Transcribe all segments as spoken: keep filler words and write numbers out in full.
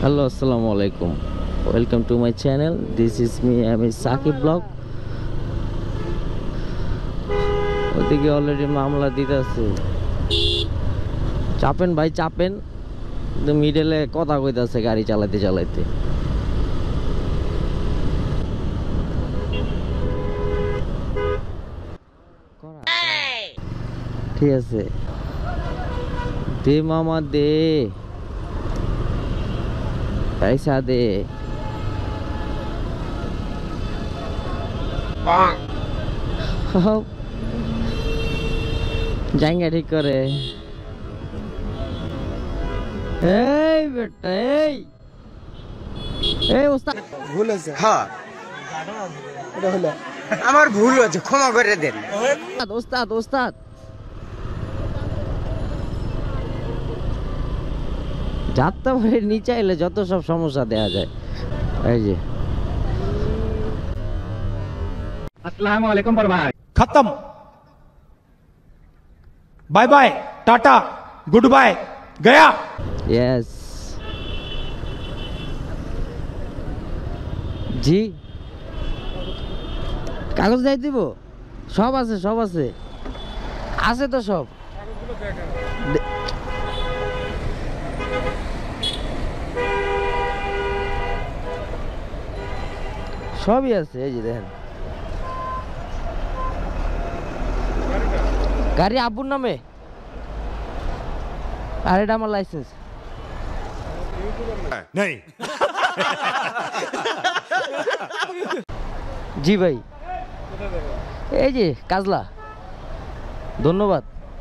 Hello, assalamu alaikum. Welcome to my channel. This is me, I am Saqib Vlog. ওদিকে already মামলা দিতেছে। চাপেন ভাই চাপেন, মিডলে কথা কইতাছে গাড়ি চালাতে চালাতে। ঠিক আছে, দে মামা দে, পয়সা দে। जाएंगे ठीक करे। এই বেটা এই এই ওস্তাদ ভুল আছে। হ্যাঁ এটা হলো আমার ভুল হয়েছে, ক্ষমা করে দেন। ওস্তাদ ওস্তাদ যাত্রা বাড়ির নিচে এলে যত সব সমস্যা দেয়া যায়। এই যে अस्सलाम वालेकुम पर भाई खत्म, bye bye, tata, good bye, गया। यस জি কাগজ দিয়ে দিব, সব আছে সব আছে আছে তো সব। সবই আছে, এই যে দেখেন গাড়ি আব্বুর নামে, আর এটা আমার লাইসেন্স नहीं। জি ভাই, এই যে কাজলা, ধন্যবাদ।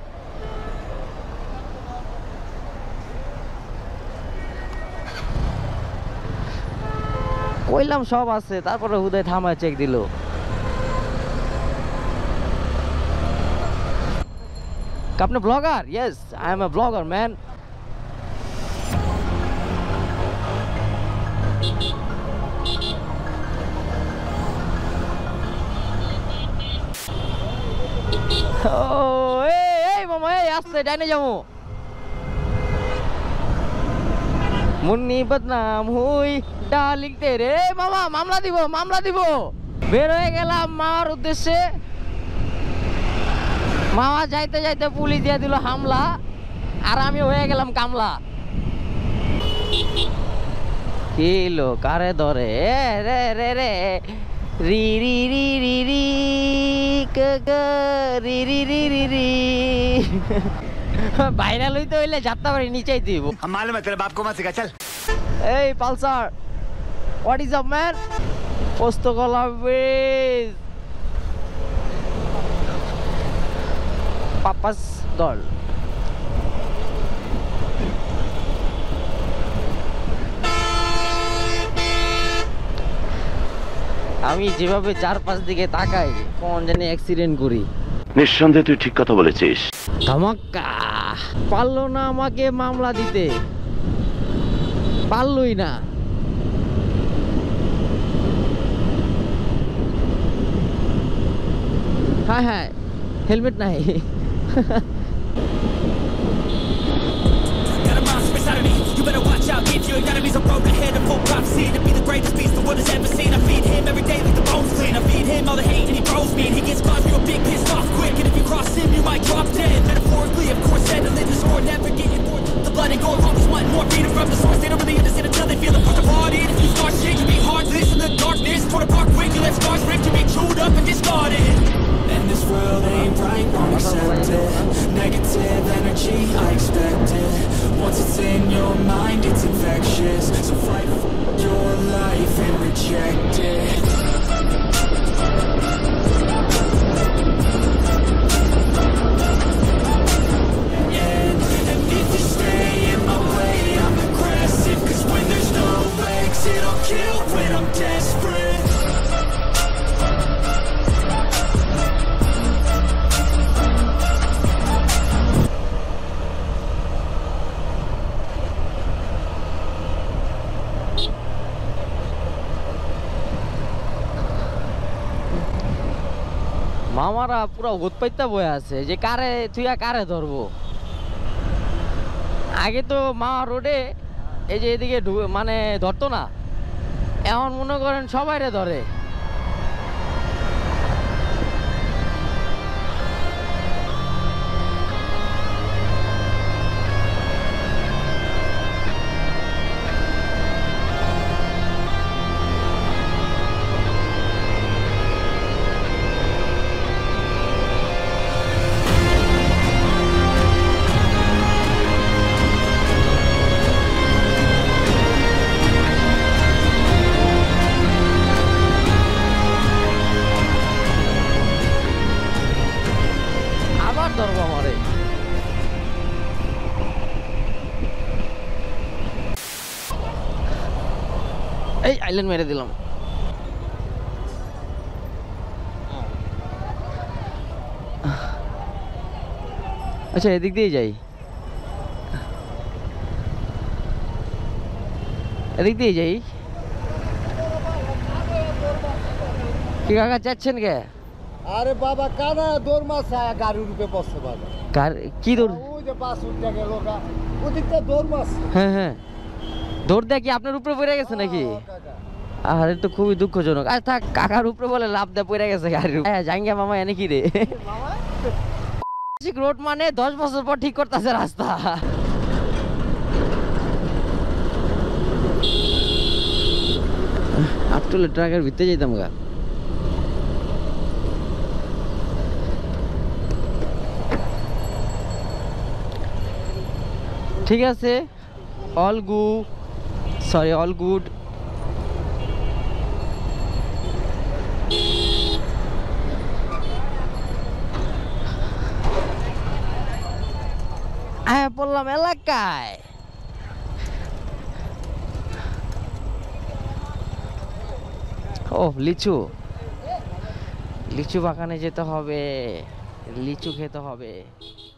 কইলাম সব আছে, তারপরে হুদায় থামায় চেক দিল। আপনি blogger? Yes, I am a blogger man. ও এই এই মামা এই আসছে, ডাইনে যাবো। মুন্নি বদনাম হুই ডার্লিং তেরে। মামা মামলা দিব মামলা দিব। বের হয়ে গেলাম মার উদ্দেশ্যে। মামা যাইতে যাইতে পুলিশ দিয়ে দিল হামলা, আর আমি হয়ে গেলাম কামলা। কিলো কারে ধরে রে রে রে রি রি রি রি রি কে কে রি রি রি রি রি। ভাইরাল হইতে হইলে যাত্রা বাড়ি নিচেই দিব। हम मालूम है तेरे बाप को मत सिखा, चल। এই Pulsar, what is up man? পোস্তকলা ব্রিজ, পাপাস দল। আমি যেভাবে চারপাশ দিকে তাকাই, কোন জানি অ্যাক্সিডেন্ট করি। নিঃসন্দেহে তুই ঠিক কথা বলেছিস। ধামাক্কা পারলো না আমাকে মামলা দিতে, পারলই না। হ্যাঁ হ্যাঁ হেলমেট নাই। You better watch out, if your enemies are broke ahead of full prophecy to be the greatest beast the world has ever seen. I feed him every day like the bones clean. I feed him all the hate and he throws me, and he gets caused real big, pissed off quick. And if you cross him, you might drop dead. Metaphorically, of course, settling the score, never getting bored. The blood and gore, always want more freedom from the source. They don't really understand until they feel the part applauded. If you start shit, you be heartless in the darkness. Torn apart quick, you let scars rip, you be chewed up and discarded. And this world ain't right, won't accept it. Negative energy, I expect it. Once it's in your mind, it's infectious. So fight for your life and reject it. And, and if you stay in my way, I'm aggressive. Cause when there's no exit, I'll kill when I'm desperate. মামারা পুরো উৎপাইতা বয়ে আছে যে কারে তুইয়া কারে ধরবো। আগে তো মামা রোডে এই যে এদিকে ঢু- মানে ধরতো না, এখন মনে করেন সবাইরে ধরে। আবার ধরবো আমারে। এই আইল্যান্ড মেরে দিলাম। আচ্ছা এদিক দিয়ে যাই, এদিক দিয়ে যাই। কি কাকা যাচ্ছেন কে? আরে বাবা কানা দৌড় মাছ গাড়ির রূপে বসছে বাবা। কার কি দৌড়? ওই যে পাঁচ উঠতে গেল ওদিকটা দৌড় মাছ। হ্যাঁ হ্যাঁ, দৌড় দেয় কি আপনার উপরে পড়ে গেছে নাকি? আরে তো খুবই দুঃখজনক। আর থাক, কাকার উপরে বলে লাভ দেয় পড়ে গেছে গাড়ির উপরে। হ্যাঁ জাঙ্গিয়া মামা এনে কি রে? রোড মানে দশ বছর পর ঠিক করতেছে রাস্তা। আটটুলে ট্রাকের ভিতরে যেতাম গা। ঠিক আছে, অল গু সরি অল গুড। হ্যাঁ বললাম এলাকায়। ও লিচু, লিচু বাগানে যেতে হবে, লিচু খেতে হবে।